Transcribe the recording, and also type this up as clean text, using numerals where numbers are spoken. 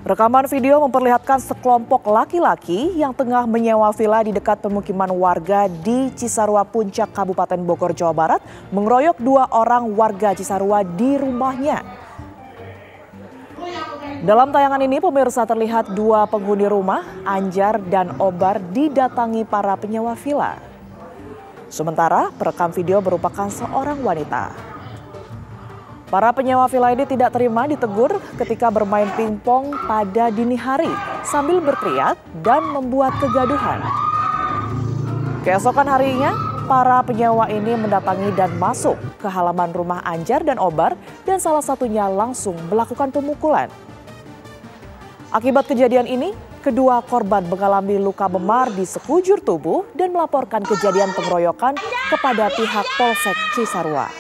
Rekaman video memperlihatkan sekelompok laki-laki yang tengah menyewa villa di dekat pemukiman warga di Cisarua Puncak, Kabupaten Bogor, Jawa Barat, mengeroyok 2 orang warga Cisarua di rumahnya. Dalam tayangan ini, pemirsa, terlihat 2 penghuni rumah, Anjar dan Obar, didatangi para penyewa villa. Sementara perekam video merupakan seorang wanita. Para penyewa villa ini tidak terima ditegur ketika bermain pingpong pada dini hari sambil berteriak dan membuat kegaduhan. Keesokan harinya, para penyewa ini mendatangi dan masuk ke halaman rumah Anjar dan Obar dan salah satunya langsung melakukan pemukulan. Akibat kejadian ini, kedua korban mengalami luka memar di sekujur tubuh dan melaporkan kejadian pengeroyokan kepada pihak Polsek Cisarua.